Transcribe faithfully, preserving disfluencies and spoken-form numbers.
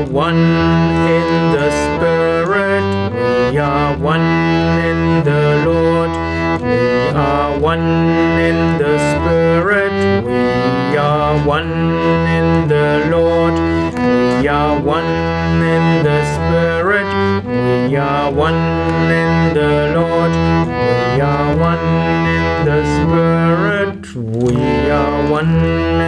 one in the Spirit. We are one in the Lord. We are one in the Spirit. We are one in the Lord. We are one in the Spirit. We are one in the Lord. We are one in the Spirit. We are one